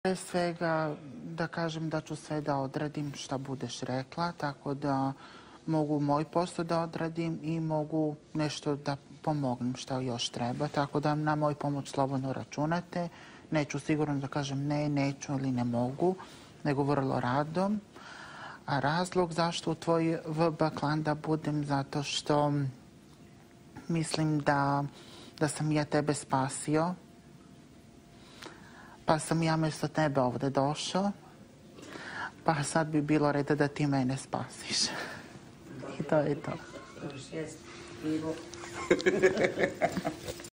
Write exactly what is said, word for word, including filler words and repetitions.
Pre svega da kažem da ću sve da odradim šta budeš rekla, tako da mogu moj posao da odradim i mogu nešto da pomognem šta još treba, tako da na moj pomoć slobodno računate. Neću sigurno da kažem ne, neću ili ne mogu, nego vrlo rado. A razlog zašto u tvoj V B klan da budem, zato što mislim da, da sam ja tebe spasio, pa sam ja mesto tebe ovde došao, pa sad bi bilo reda da ti mene spasiš. I to je to.